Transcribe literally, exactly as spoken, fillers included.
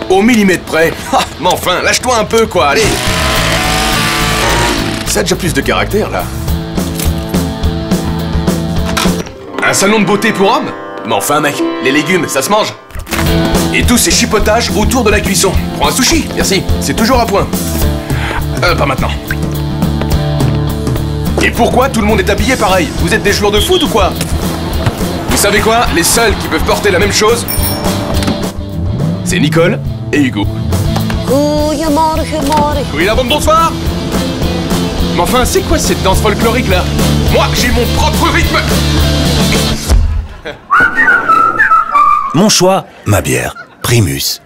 Au millimètre près. Ah, mais enfin, lâche-toi un peu, quoi, allez. Ça a déjà plus de caractère, là. Un salon de beauté pour hommes? Mais enfin, mec, les légumes, ça se mange. Et tous ces chipotages autour de la cuisson. Prends un sushi, merci. C'est toujours à point. Euh, pas maintenant. Et pourquoi tout le monde est habillé pareil? Vous êtes des joueurs de foot ou quoi? Vous savez quoi? Les seuls qui peuvent porter la même chose, c'est Nicole et Hugo. Goedemorgen, morgen. Oui, la bande, bonsoir. Mais enfin, c'est quoi cette danse folklorique là? Moi, j'ai mon propre rythme. Mon choix, ma bière. Primus.